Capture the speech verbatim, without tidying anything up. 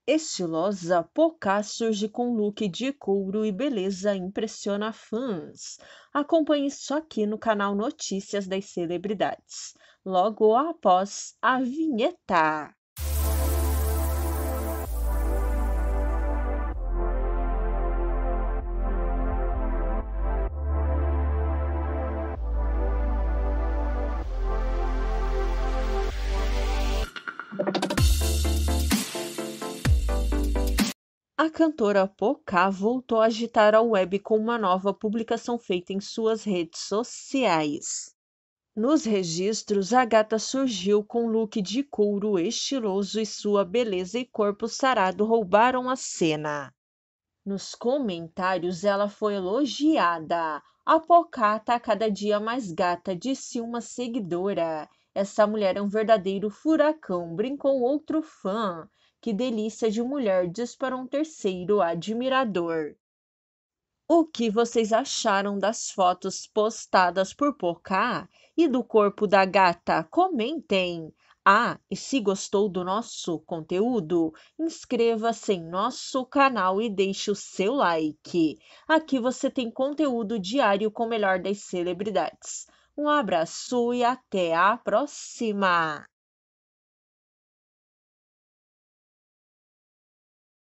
Estilosa, Pocá surge com look de couro e beleza impressiona fãs. Acompanhe só aqui no canal Notícias das Celebridades, logo após a vinheta. A cantora Pocá voltou a agitar a web com uma nova publicação feita em suas redes sociais. Nos registros, a gata surgiu com look de couro estiloso e sua beleza e corpo sarado roubaram a cena. Nos comentários, ela foi elogiada. A Pocá tá cada dia mais gata, disse uma seguidora. Essa mulher é um verdadeiro furacão, brincou outro fã. Que delícia de mulher, diz para um terceiro admirador. O que vocês acharam das fotos postadas por Pocá e do corpo da gata? Comentem! Ah, e se gostou do nosso conteúdo, inscreva-se em nosso canal e deixe o seu like. Aqui você tem conteúdo diário com o melhor das celebridades. Um abraço e até a próxima!